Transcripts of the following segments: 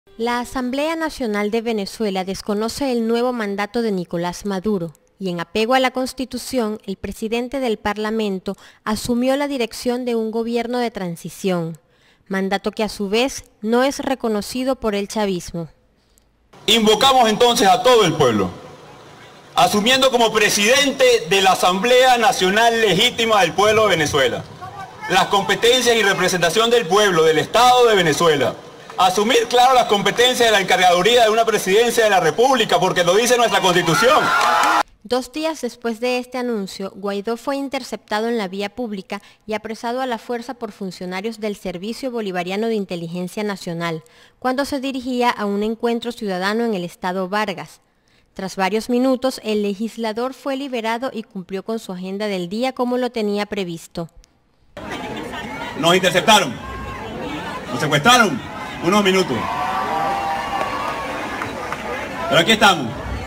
La Asamblea Nacional de Venezuela desconoce el nuevo mandato de Nicolás Maduro y en apego a la Constitución, el presidente del Parlamento asumió la dirección de un gobierno de transición, mandato que a su vez no es reconocido por el chavismo. Invocamos entonces a todo el pueblo, asumiendo como presidente de la Asamblea Nacional Legítima del Pueblo de Venezuela, las competencias y representación del pueblo, del Estado de Venezuela. Asumir, claro, las competencias de la encargaduría de una presidencia de la República, porque lo dice nuestra Constitución. 2 días después de este anuncio, Guaidó fue interceptado en la vía pública y apresado a la fuerza por funcionarios del Servicio Bolivariano de Inteligencia Nacional, cuando se dirigía a un encuentro ciudadano en el estado Vargas. Tras varios minutos, el legislador fue liberado y cumplió con su agenda del día como lo tenía previsto. Nos interceptaron, nos secuestraron unos minutos, pero aquí estamos.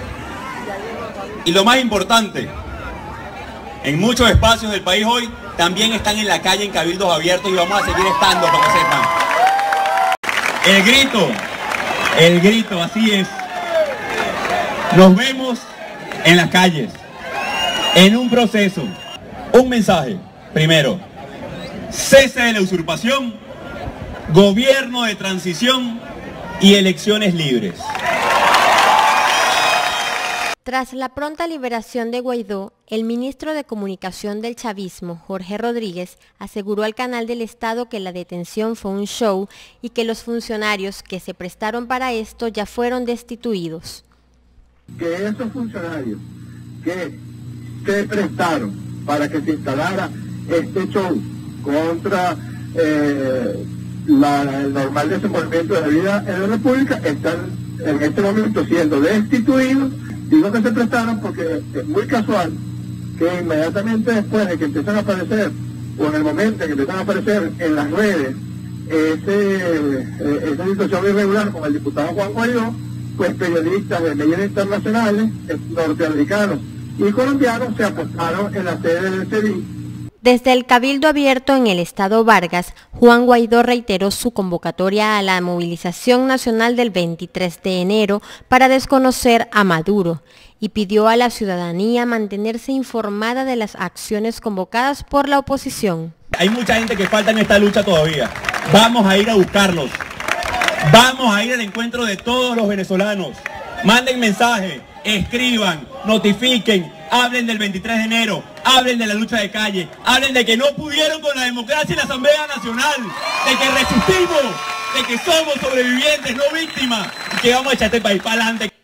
Y lo más importante, en muchos espacios del país hoy también están en la calle en cabildos abiertos y vamos a seguir estando, para que sepan. El grito, así es. Nos vemos en las calles, en un proceso, un mensaje. Primero, cese de la usurpación, gobierno de transición y elecciones libres. Tras la pronta liberación de Guaidó, el ministro de Comunicación del chavismo, Jorge Rodríguez, aseguró al Canal del Estado que la detención fue un show y que los funcionarios que se prestaron para esto ya fueron destituidos. Que esos funcionarios que se prestaron para que se instalara este show contra el normal desenvolvimiento de la vida en la República están en este momento siendo destituidos. Digo que se prestaron porque es muy casual que inmediatamente después de que empiezan a aparecer, o en el momento en que empiezan a aparecer en las redes, esa situación irregular con el diputado Juan Guaidó, pues periodistas de medios internacionales, norteamericanos y colombianos se apostaron en la sede del CEDI. Desde el Cabildo Abierto en el estado Vargas, Juan Guaidó reiteró su convocatoria a la movilización nacional del 23 de enero para desconocer a Maduro y pidió a la ciudadanía mantenerse informada de las acciones convocadas por la oposición. Hay mucha gente que falta en esta lucha todavía. Vamos a ir a buscarlos. Vamos a ir al encuentro de todos los venezolanos. Manden mensaje, escriban, notifiquen, hablen del 23 de enero, hablen de la lucha de calle, hablen de que no pudieron con la democracia y la Asamblea Nacional, de que resistimos, de que somos sobrevivientes, no víctimas, y que vamos a echar este país para adelante.